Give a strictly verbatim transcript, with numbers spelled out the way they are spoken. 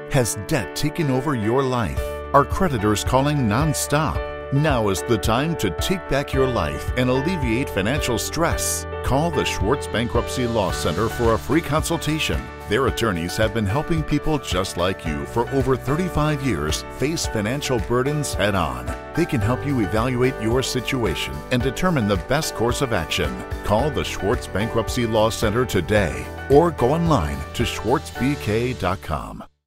Has debt taken over your life? Are creditors calling non-stop? Now is the time to take back your life and alleviate financial stress. Call the Schwartz Bankruptcy Law Center for a free consultation. Their attorneys have been helping people just like you for over thirty-five years face financial burdens head-on. They can help you evaluate your situation and determine the best course of action. Call the Schwartz Bankruptcy Law Center today or go online to schwartz b k dot com.